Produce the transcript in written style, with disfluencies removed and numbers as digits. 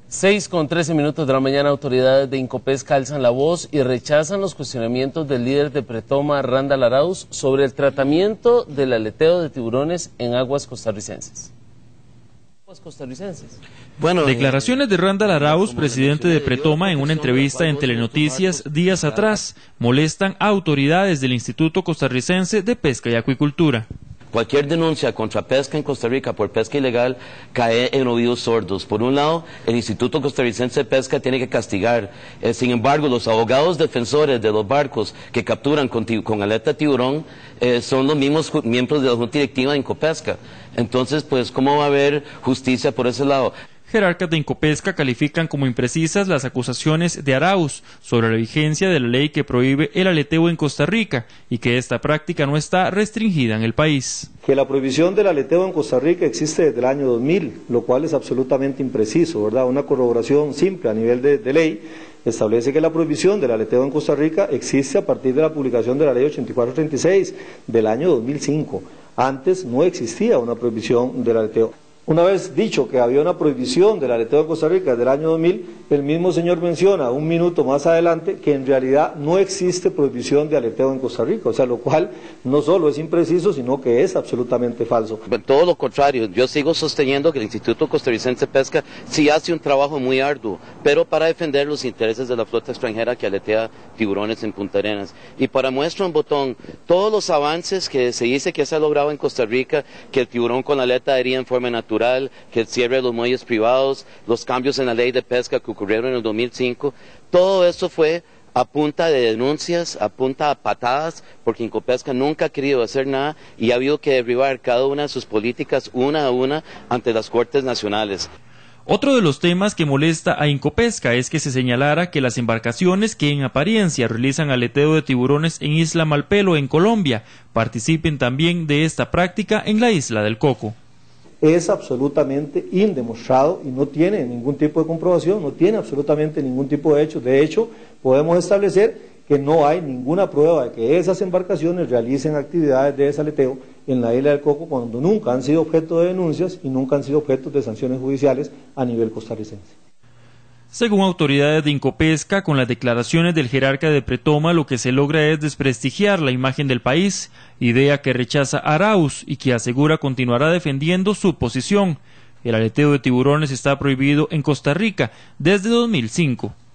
6:13 de la mañana, autoridades de Incopesca alzan la voz y rechazan los cuestionamientos del líder de Pretoma, Randall Arauz, sobre el tratamiento del aleteo de tiburones en aguas costarricenses. Declaraciones de Randall Arauz, presidente de Pretoma, en una entrevista en Telenoticias días atrás, molestan a autoridades del Instituto Costarricense de Pesca y Acuicultura. Cualquier denuncia contra pesca en Costa Rica por pesca ilegal cae en oídos sordos. Por un lado, el Instituto Costarricense de Pesca tiene que castigar. Sin embargo, los abogados defensores de los barcos que capturan con aleta tiburón son los mismos miembros de la Junta Directiva de Incopesca. Entonces, pues, ¿cómo va a haber justicia por ese lado? Jerarcas de Incopesca califican como imprecisas las acusaciones de Arauz sobre la vigencia de la ley que prohíbe el aleteo en Costa Rica y que esta práctica no está restringida en el país. Que la prohibición del aleteo en Costa Rica existe desde el año 2000, lo cual es absolutamente impreciso, ¿verdad? Una corroboración simple a nivel de ley establece que la prohibición del aleteo en Costa Rica existe a partir de la publicación de la ley 8436 del año 2005. Antes no existía una prohibición del aleteo. Una vez dicho que había una prohibición del aleteo en Costa Rica desde el año 2000, el mismo señor menciona un minuto más adelante que en realidad no existe prohibición de aleteo en Costa Rica, o sea, lo cual no solo es impreciso, sino que es absolutamente falso. Todo lo contrario, yo sigo sosteniendo que el Instituto Costarricense de Pesca sí hace un trabajo muy arduo, pero para defender los intereses de la flota extranjera que aletea tiburones en Punta Arenas. Y para muestra un botón, todos los avances que se dice que se ha logrado en Costa Rica, que el tiburón con aleta aérea en forma natural, que el cierre de los muelles privados, los cambios en la ley de pesca que ocurrieron en el 2005, todo eso fue a punta de denuncias, a punta de patadas, porque Incopesca nunca ha querido hacer nada y ha habido que derribar cada una de sus políticas una a una ante las Cortes Nacionales. Otro de los temas que molesta a Incopesca es que se señalara que las embarcaciones que en apariencia realizan aleteo de tiburones en Isla Malpelo, en Colombia, participen también de esta práctica en la Isla del Coco. Es absolutamente indemostrado y no tiene ningún tipo de comprobación, no tiene absolutamente ningún tipo de hecho. De hecho, podemos establecer que no hay ninguna prueba de que esas embarcaciones realicen actividades de desaleteo en la Isla del Coco cuando nunca han sido objeto de denuncias y nunca han sido objeto de sanciones judiciales a nivel costarricense. Según autoridades de Incopesca, con las declaraciones del jerarca de Pretoma, lo que se logra es desprestigiar la imagen del país, idea que rechaza Arauz y que asegura continuará defendiendo su posición. El aleteo de tiburones está prohibido en Costa Rica desde 2005.